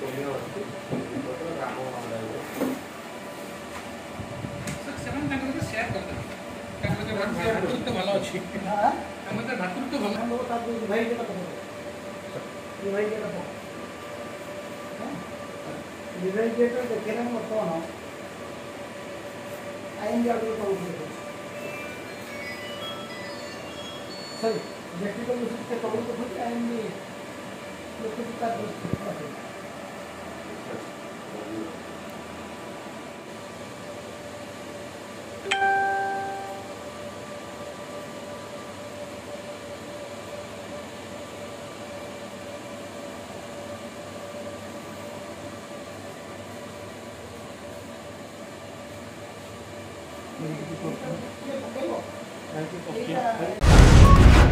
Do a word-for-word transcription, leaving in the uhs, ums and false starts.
पुण्य अच्छी ग्राम सेयार करते भातृत्व भल अच्छी भातृत्व डिवाइडेटर देखे बर्तमान आईन भी आगे सॉरी इलेक्ट्रिकल से कबूल तो खुद आईन भी लोग का दोस्त Thank you.